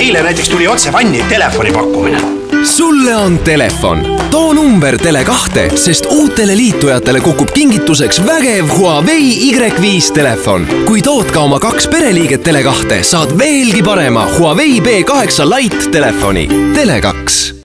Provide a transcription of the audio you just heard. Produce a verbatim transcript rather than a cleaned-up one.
eile näiteks tuli otse vanni telefoni pakkumine. Sulle on telefon. Too number Tele kahte, sest uutele liitujatele kukub kingituseks vägev Huawei Y viis telefon. Kui tood ka oma kaks pereliiget Tele kahte, saad veelgi parema Huawei B kaheksa Lite telefoni. Tele kaks.